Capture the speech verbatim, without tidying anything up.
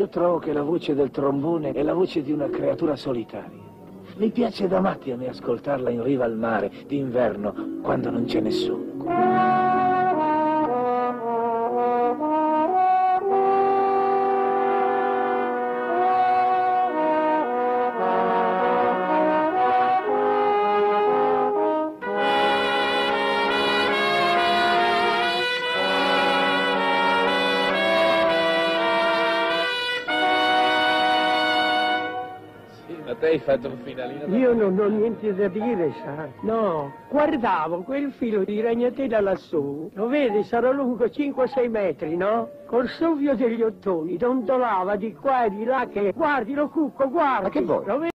trovo che la voce del trombone è la voce di una creatura solitaria. Mi piace da matti a me ascoltarla in riva al mare, d'inverno, quando non c'è nessuno. Ma te hai fatto un finalino da... Io non ho niente da dire, sa. No, guardavo quel filo di ragnatela lassù. Lo vedi, sarà lungo cinque sei metri, no? Col soffio degli ottoni, dondolava di qua e di là che... Guardi, lo cucco, guardi. Ma che vuoi? Lo vedi?